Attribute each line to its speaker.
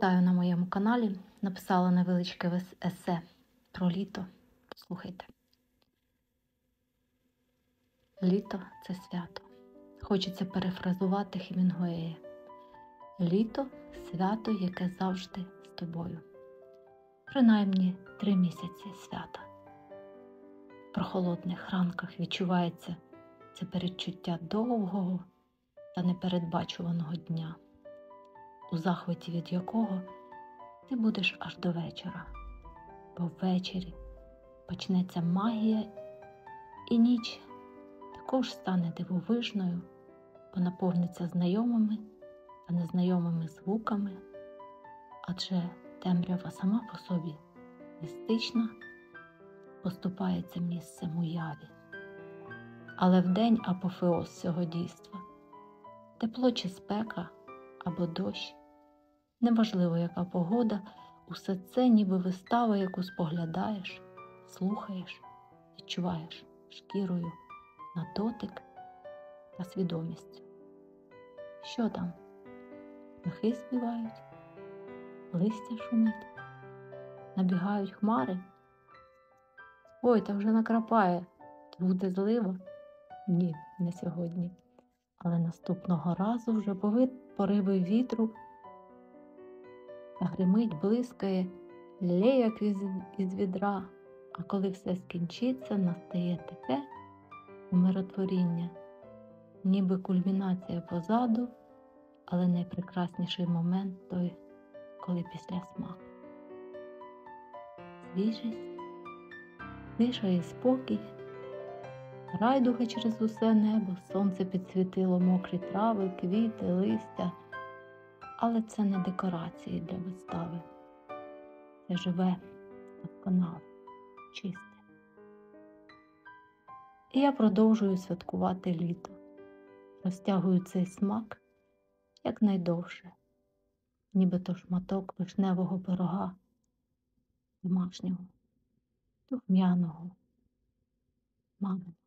Speaker 1: Вітаю на моєму каналі. Написала невеличке есе про літо. Послухайте. Літо – це свято. Хочеться перефразувати Хемінгуея. Літо – свято, яке завжди з тобою. Принаймні 3 місяці свята. В прохолодних ранках відчувається це передчуття довгого та непередбачуваного дня, у захваті від якого ти будеш аж до вечора. Бо ввечері почнеться магія, і ніч також стане дивовижною, бо наповниться знайомими та незнайомими звуками, адже темрява сама по собі містична, поступається місцем уяві. Але вдень апофеоз цього дійства. Тепло чи спека або дощ, неважливо яка погода, усе це ніби вистава, яку споглядаєш, слухаєш, відчуваєш шкірою на дотик та свідомістю. Що там? Птахи співають, листя шумить, набігають хмари. Ой, та вже накрапає, то буде злива? Ні, не сьогодні. Але наступного разу вже пориви вітру та гримить, блискає, лє, як із відра. А коли все скінчиться, настає таке умиротворіння, ніби кульмінація позаду, але найпрекрасніший момент той, коли післясмак. Свіжість, тиша і спокій, райдуга через усе небо, сонце підсвітило мокрі трави, квіти, листя. Але це не декорації для вистави. Це живе, досконале, чисте. І я продовжую святкувати літо. Розтягую цей смак якнайдовше, нібито шматок вишневого пирога, домашнього, духмяного, маминого.